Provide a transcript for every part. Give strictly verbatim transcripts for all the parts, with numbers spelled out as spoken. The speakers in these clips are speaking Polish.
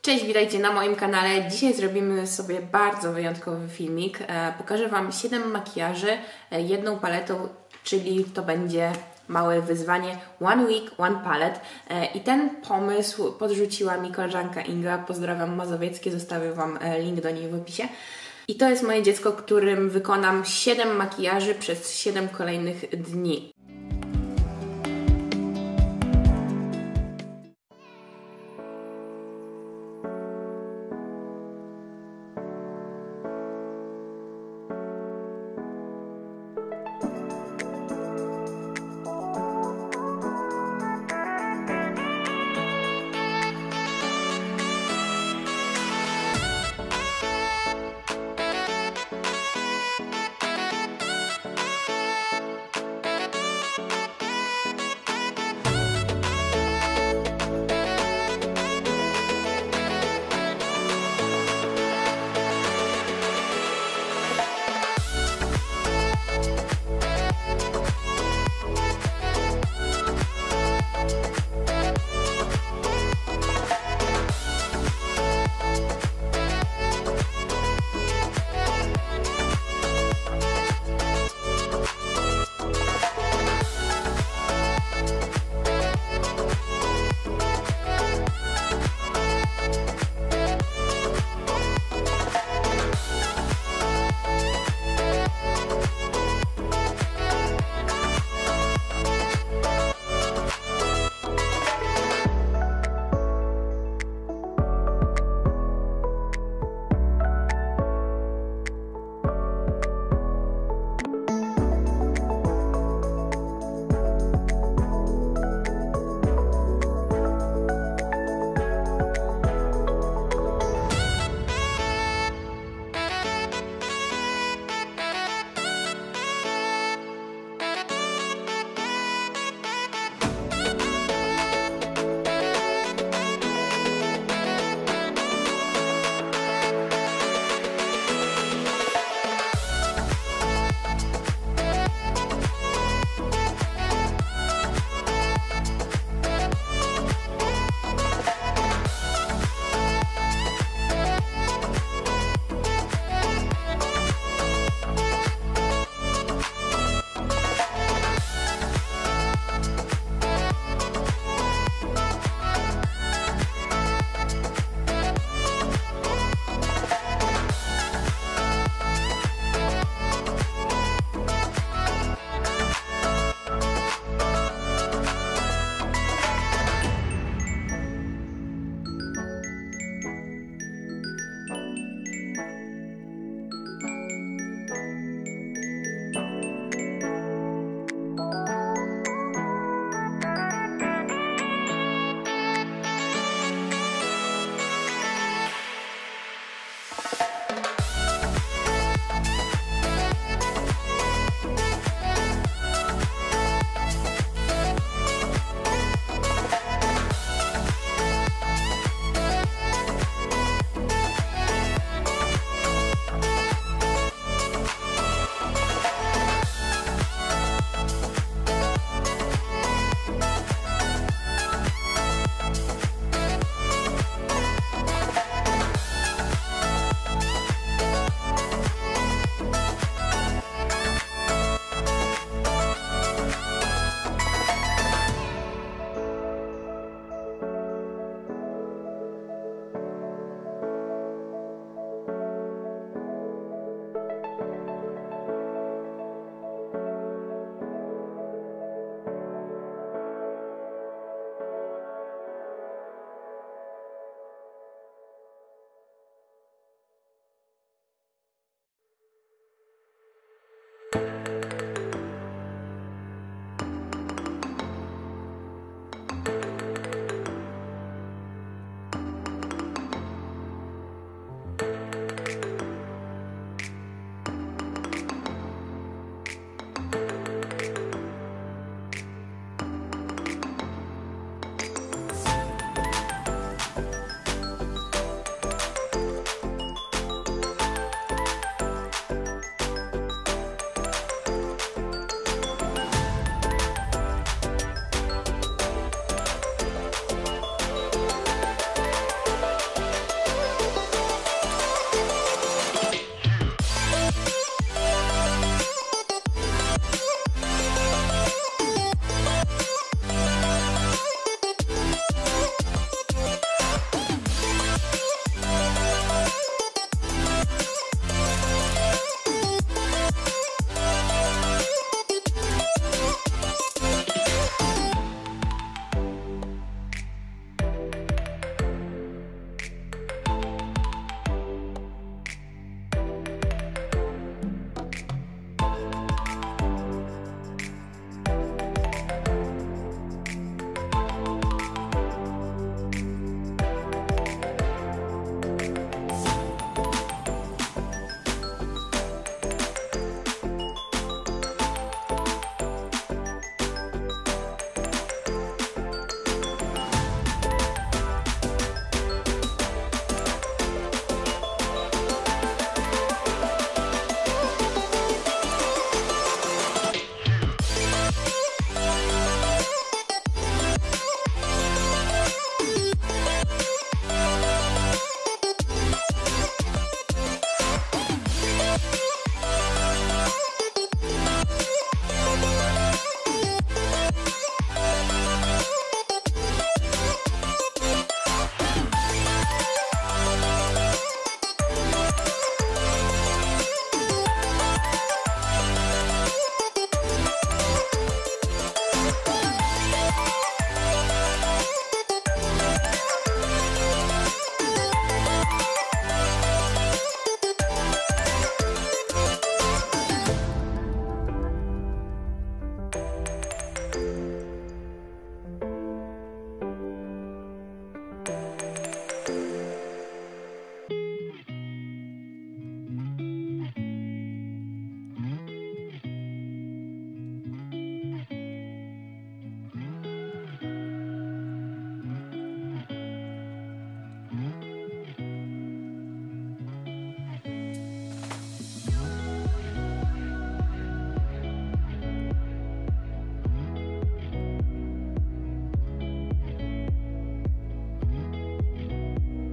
Cześć, witajcie na moim kanale. Dzisiaj zrobimy sobie bardzo wyjątkowy filmik. E, pokażę Wam siedem makijaży e, jedną paletą, czyli to będzie małe wyzwanie One Week, One Palette. E, I ten pomysł podrzuciła mi koleżanka Inga. Pozdrawiam Mazowieckie, zostawię Wam e, link do niej w opisie. I to jest moje dziecko, którym wykonam siedem makijaży przez siedem kolejnych dni.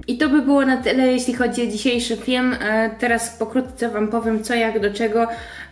I to by było na tyle, jeśli chodzi o dzisiejszy film. Teraz pokrótce Wam powiem co, jak, do czego,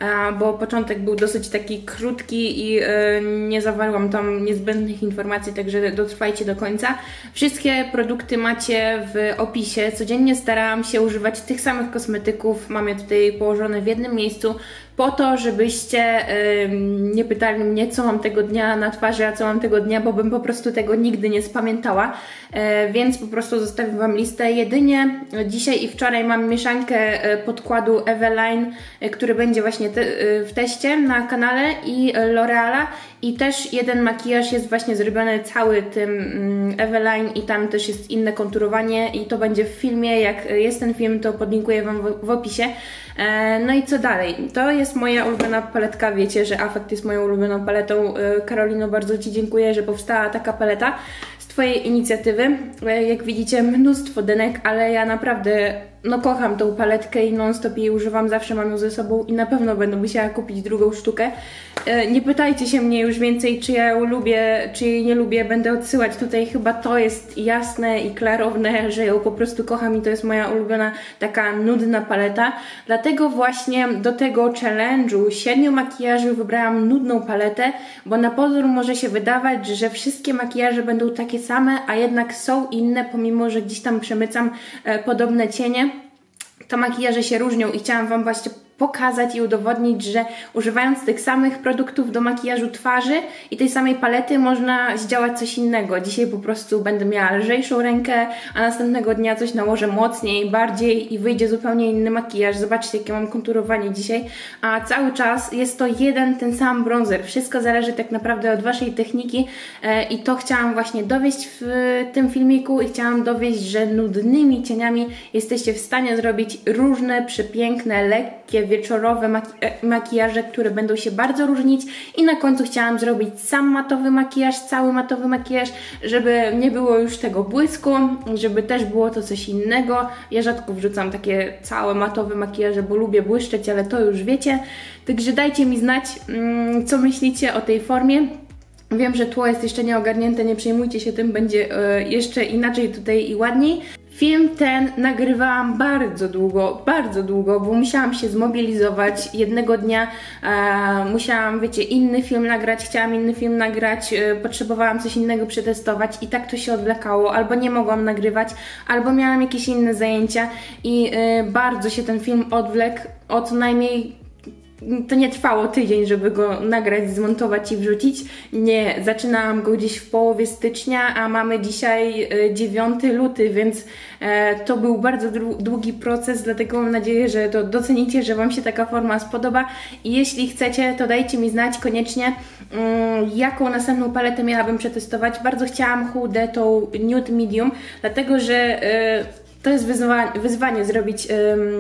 bo początek był dosyć taki krótki i nie zawarłam tam niezbędnych informacji, także dotrwajcie do końca. Wszystkie produkty macie w opisie. Codziennie starałam się używać tych samych kosmetyków. Mam je tutaj położone w jednym miejscu, po to, żebyście yy, nie pytali mnie, co mam tego dnia na twarzy, a co mam tego dnia, bo bym po prostu tego nigdy nie spamiętała, yy, więc po prostu zostawię Wam listę. Jedynie dzisiaj i wczoraj mam mieszankę podkładu Eveline, yy, który będzie właśnie te, yy, w teście na kanale, i L'Oreala, i też jeden makijaż jest właśnie zrobiony cały tym yy, Eveline i tam też jest inne konturowanie i to będzie w filmie. Jak jest ten film, to podlinkuję Wam w, w opisie. Yy, no i co dalej? To jest moja ulubiona paletka, wiecie, że Affect jest moją ulubioną paletą. Karolino, bardzo Ci dziękuję, że powstała taka paleta z Twojej inicjatywy. Jak widzicie, mnóstwo denek, ale ja naprawdę no kocham tą paletkę i non-stop jej używam, zawsze mam ją ze sobą i na pewno będę musiała kupić drugą sztukę. Nie pytajcie się mnie już więcej, czy ja ją lubię, czy jej nie lubię, będę odsyłać tutaj, chyba to jest jasne i klarowne, że ją po prostu kocham i to jest moja ulubiona taka nudna paleta. Dlatego właśnie do tego challenge'u siedmiu makijaży wybrałam nudną paletę, bo na pozór może się wydawać, że wszystkie makijaże będą takie same, a jednak są inne, pomimo że gdzieś tam przemycam e, podobne cienie. To makijaże się różnią i chciałam Wam właśnie pokazać i udowodnić, że używając tych samych produktów do makijażu twarzy i tej samej palety można zdziałać coś innego. Dzisiaj po prostu będę miała lżejszą rękę, a następnego dnia coś nałożę mocniej, bardziej i wyjdzie zupełnie inny makijaż. Zobaczcie, jakie mam konturowanie dzisiaj, a cały czas jest to jeden ten sam bronzer. Wszystko zależy tak naprawdę od Waszej techniki i to chciałam właśnie dowieść w tym filmiku i chciałam dowieść, że nudnymi cieniami jesteście w stanie zrobić różne, przepiękne, lekkie, wieczorowe maki makijaże, które będą się bardzo różnić i na końcu chciałam zrobić sam matowy makijaż, cały matowy makijaż, żeby nie było już tego błysku, żeby też było to coś innego. Ja rzadko wrzucam takie całe matowe makijaże, bo lubię błyszczeć, ale to już wiecie. Także dajcie mi znać, co myślicie o tej formie. Wiem, że tło jest jeszcze nieogarnięte, nie przejmujcie się tym, będzie e, jeszcze inaczej tutaj i ładniej. Film ten nagrywałam bardzo długo, bardzo długo, bo musiałam się zmobilizować. Jednego dnia e, musiałam, wiecie, inny film nagrać, chciałam inny film nagrać, e, potrzebowałam coś innego przetestować i tak to się odwlekało. Albo nie mogłam nagrywać, albo miałam jakieś inne zajęcia i e, bardzo się ten film odwlekł o co najmniej. To nie trwało tydzień, żeby go nagrać, zmontować i wrzucić. Nie, zaczynałam go gdzieś w połowie stycznia, a mamy dzisiaj dziewiąty luty, więc e, to był bardzo długi proces, dlatego mam nadzieję, że to docenicie, że Wam się taka forma spodoba i jeśli chcecie, to dajcie mi znać koniecznie, um, jaką następną paletę miałabym przetestować. Bardzo chciałam chude, tą Nude Medium, dlatego że e, to jest wyzwanie, wyzwanie zrobić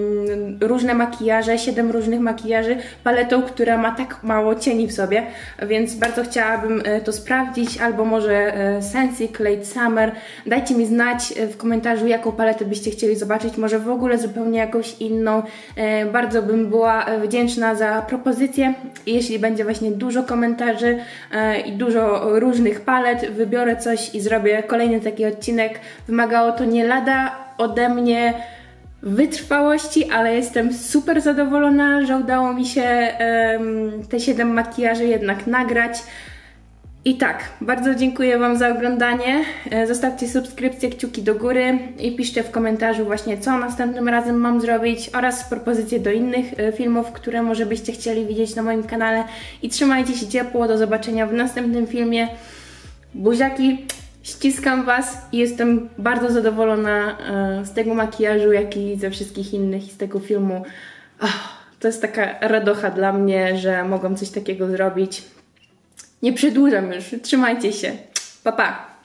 um, różne makijaże, siedem różnych makijaży paletą, która ma tak mało cieni w sobie, więc bardzo chciałabym e, to sprawdzić, albo może e, Sensic Late Summer. Dajcie mi znać e, w komentarzu, jaką paletę byście chcieli zobaczyć, może w ogóle zupełnie jakąś inną. E, bardzo bym była wdzięczna za propozycję. Jeśli będzie właśnie dużo komentarzy e, i dużo różnych palet, wybiorę coś i zrobię kolejny taki odcinek. Wymagało to nie lada ode mnie wytrwałości, ale jestem super zadowolona, że udało mi się um, te siedem makijaży jednak nagrać. I tak, bardzo dziękuję Wam za oglądanie. Zostawcie subskrypcję, kciuki do góry i piszcie w komentarzu właśnie, co następnym razem mam zrobić oraz propozycje do innych filmów, które może byście chcieli widzieć na moim kanale. I trzymajcie się ciepło, do zobaczenia w następnym filmie. Buziaki! Ściskam Was i jestem bardzo zadowolona e, z tego makijażu, jak i ze wszystkich innych i z tego filmu. Oh, to jest taka radocha dla mnie, że mogłam coś takiego zrobić. Nie przedłużam już, trzymajcie się. Pa, pa!